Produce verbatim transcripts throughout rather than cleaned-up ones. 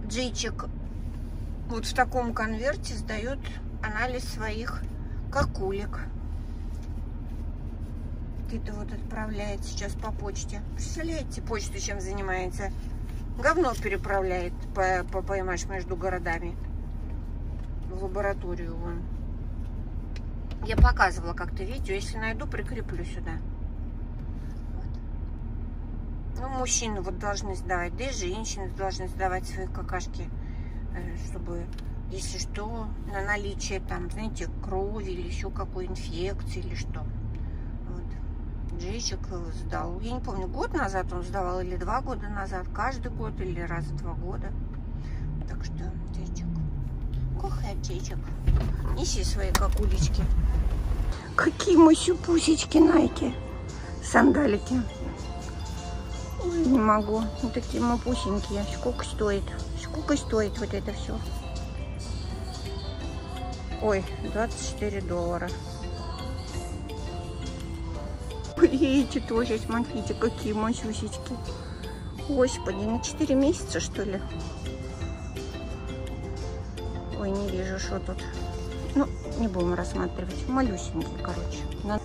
Джейчик вот в таком конверте сдает анализ своих кокулек. Это вот отправляет сейчас по почте. Представляете, почту чем занимается? Говно переправляет, по, по, поймаешь, между городами. В лабораторию вон. Я показывала как-то видео. Если найду, прикреплю сюда. Вот. Ну, мужчины вот должны сдавать, да и женщины должны сдавать свои какашки, чтобы, если что, на наличие там, знаете, крови или еще какой инфекции или что. Джейчик сдал. Я не помню, год назад он сдавал или два года назад. Каждый год или раз в два года. Так что, Джейчик. Кухай, Джейчик. Неси свои какулечки. Какие мощи-пусечки Найки. Сандалики. Ой, не могу. Вот такие мапусенькие. Сколько стоит? Сколько стоит вот это все? Ой, двадцать четыре доллара. Эти тоже, смотрите, какие мощусечки. Господи, на четыре месяца, что ли? Ой, не вижу, что тут. Ну, не будем рассматривать. Малюсенькие, короче. На...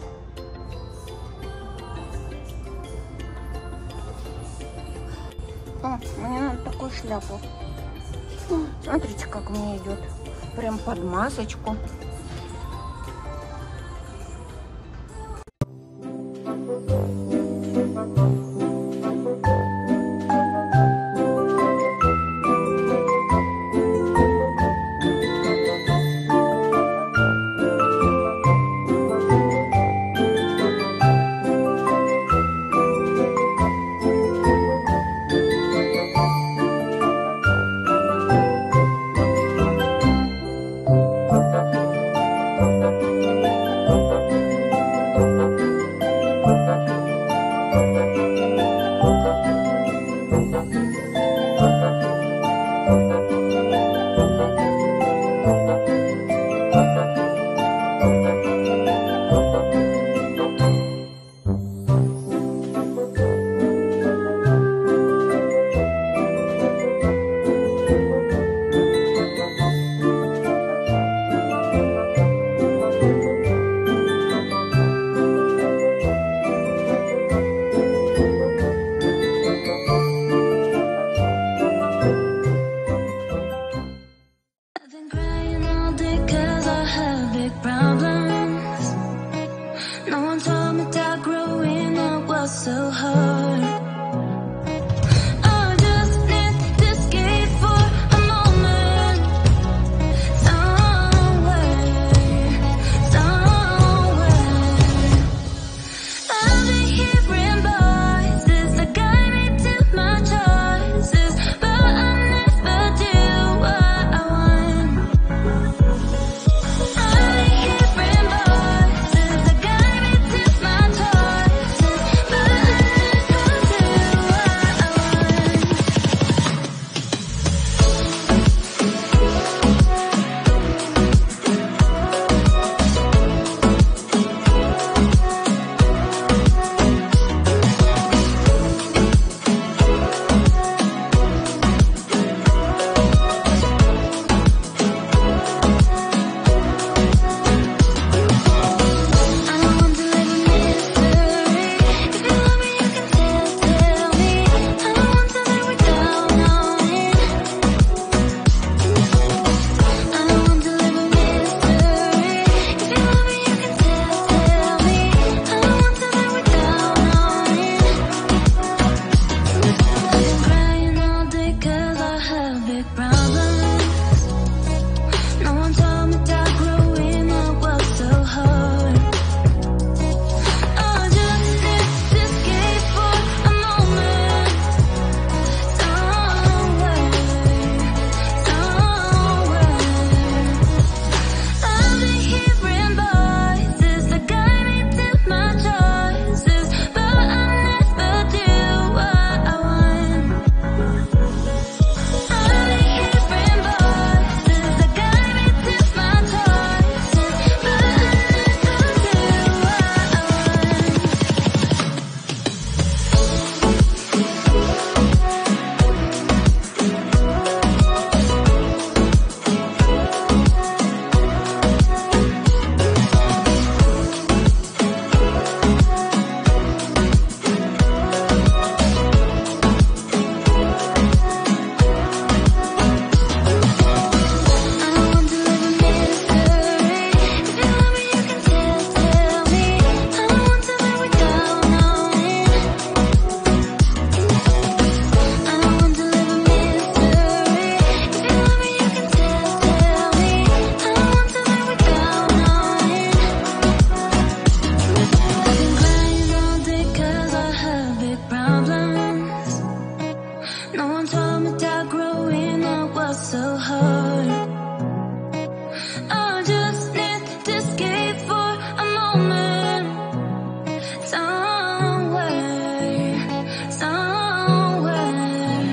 О, мне надо такую шляпу. Смотрите, как мне идет. Прям под масочку. fall so hard. I just need to escape for a moment. Somewhere, somewhere.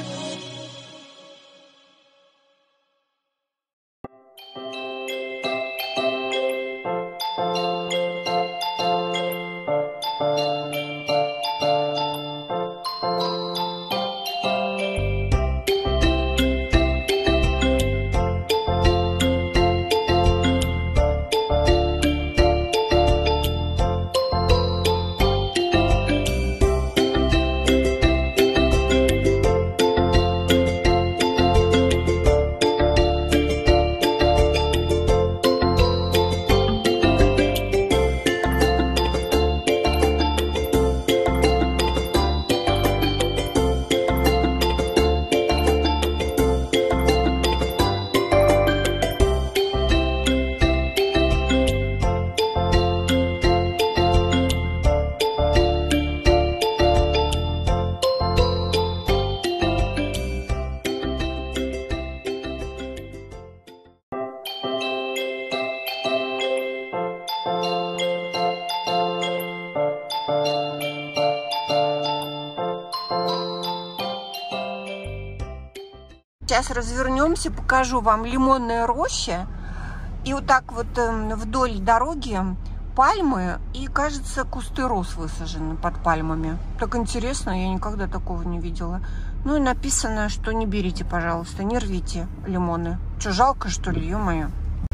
Сейчас развернемся, покажу вам лимонная роща. И вот так вот э, вдоль дороги пальмы и, кажется, кусты роз высажены под пальмами. Так интересно, я никогда такого не видела. Ну и написано, что не берите, пожалуйста, не рвите лимоны. Что, жалко, что ли, ё-моё?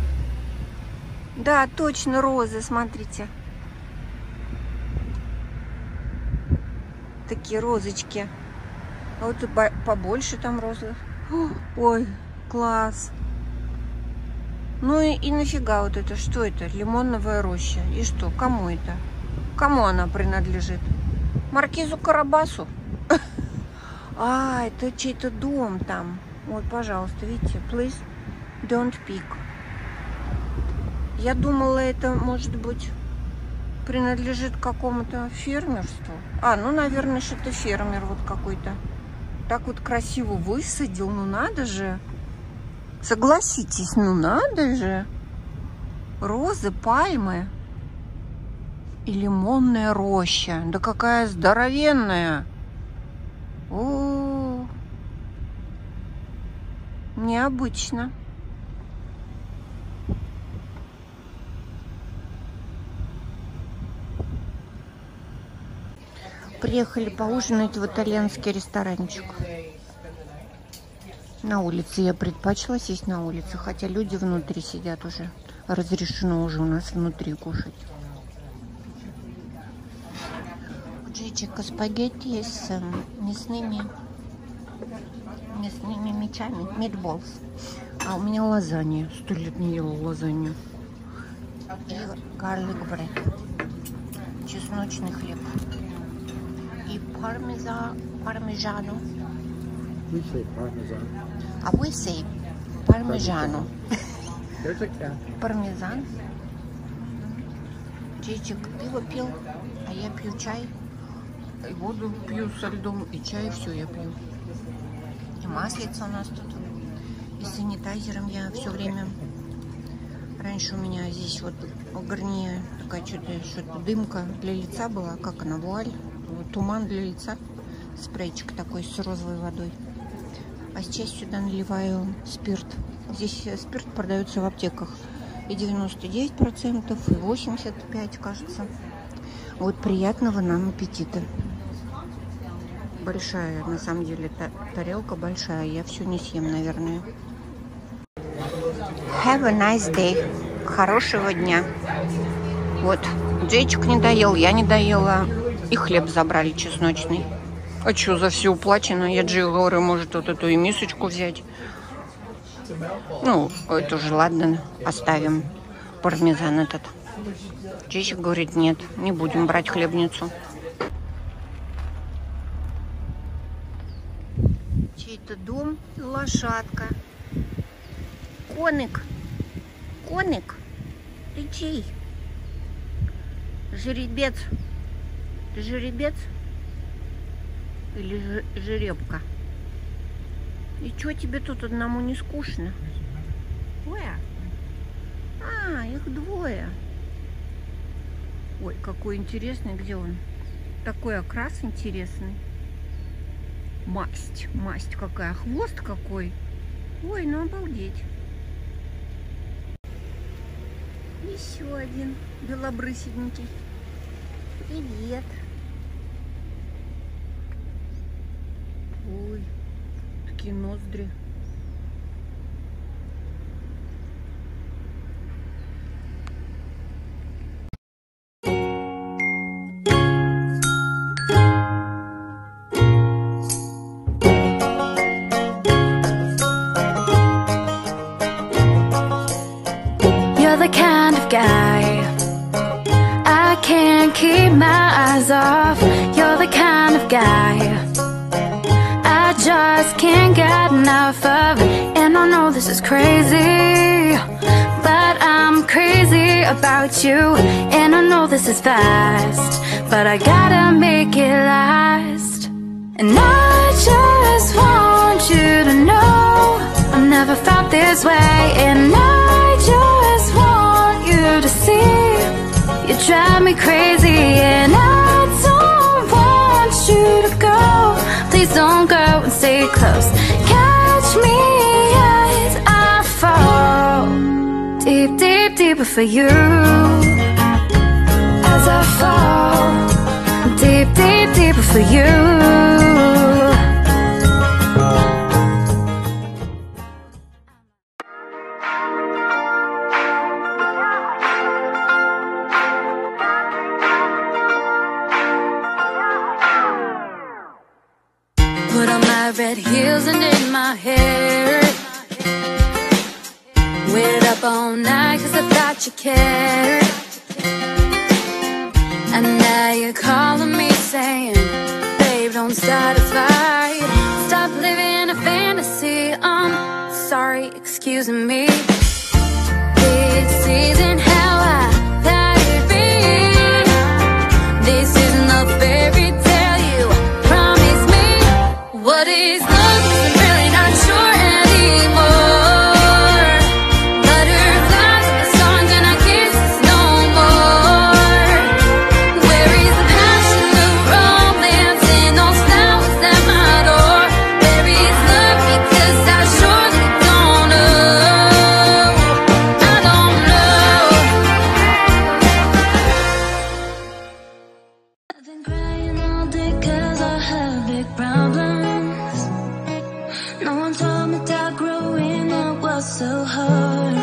Да, точно, розы, смотрите. Такие розочки. А вот и побольше там розы. Ой, класс. Ну и, и нафига вот это? Что это? Лимонная роща. И что? Кому это? Кому она принадлежит? Маркизу Карабасу? А, это чей-то дом там. Вот, пожалуйста, видите? Please don't pick. Я думала, это, может быть, принадлежит какому-то фермерству. А, ну, наверное, что это фермер вот какой-то. Так вот красиво высадил, ну надо же. Согласитесь, ну надо же. Розы, пальмы и лимонная роща. Да какая здоровенная. О, необычно. Приехали поужинать в итальянский ресторанчик. На улице. Я предпочла сесть на улице, хотя люди внутри сидят уже. Разрешено уже у нас внутри кушать. У Джейчика спагетти с мясными, мясными мечами, meatballs. А у меня лазанья. Сто лет не ела лазанью. И garlic bread. Чесночный хлеб. И пармеза, пармежано. We say parmesan. А we say пармежано. There's a cat. Пармезан. Чайчик пиво пил, а я пью чай. И воду пью со льдом, и чай, все я пью. И маслица у нас тут. И санитайзером я все время. Раньше у меня здесь вот в горне такая что-то, что-то дымка для лица была, как она, вуаль, туман для лица. Спрейчик такой с розовой водой. А сейчас сюда наливаю спирт. Здесь спирт продается в аптеках. И девяносто девять процентов, и восемьдесят пять процентов, кажется. Вот приятного нам аппетита. Большая, на самом деле, тарелка большая. Я все не съем, наверное. Have a nice day. Хорошего дня. Вот, Джейчик не доел, я не доела. И хлеб забрали чесночный. А что, за все уплачено? Я Джей говорю, может вот эту и мисочку взять. Ну, это уже ладно, оставим пармезан этот. Джейчик говорит, нет, не будем брать хлебницу. Чей-то дом, лошадка. Коник. Коник. Ты чей? Жеребец. Ты жеребец? Или жеребка? И что, тебе тут одному не скучно? Ой. А, их двое. Ой, какой интересный, где он? Такой окрас интересный. Масть, масть какая, хвост какой. Ой, ну обалдеть. Еще один белобрысенький. Привет. Ой, такие ноздри. You're the kind of guy I can't keep my eyes off. You're the kind of guy I just can't get enough of. And I know this is crazy, but I'm crazy about you. And I know this is fast, but I gotta make it last. And I just want you to know I've never felt this way. And I just want you to see you drive me crazy. And I don't want you to go. Please don't go and stay close. Catch me as I fall deep, deep, deeper for you. As I fall deep, deep, deeper for you. Put on my red heels and in my hair, waited up all night cause I thought you cared. And now you're calling me saying, babe, don't start a fight. Stop living a fantasy. I'm sorry, excuse me. This isn't how I thought it'd be. This isn't the fairy tale you promised me. What is love? 'Cause I'm really not sure anymore. Butterflies on the songs and our kisses no more. Where is the passion, the romance, and those flowers at my door? Where is love? Because I surely don't know. I don't know. I've been crying all day 'cause I have big problems. No one told me that growing up was so hard.